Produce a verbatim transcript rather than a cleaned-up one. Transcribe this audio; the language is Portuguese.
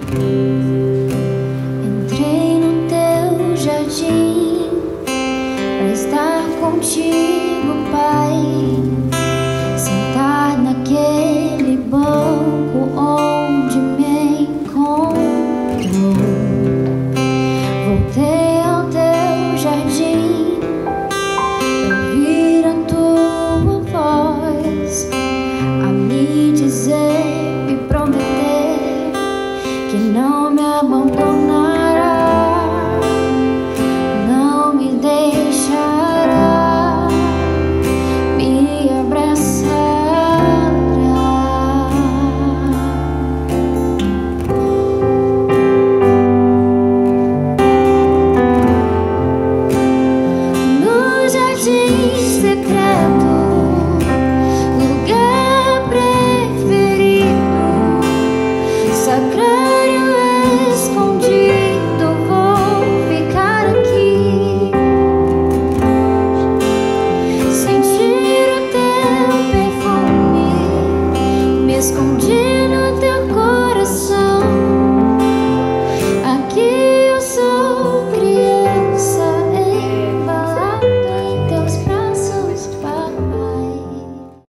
Entrei no teu jardim pra estar contigo, Pai. Sentar naquele banco onde me encontrou. Voltei ao teu jardim pra ouvir a tua voz, a me dizer e prometer que não me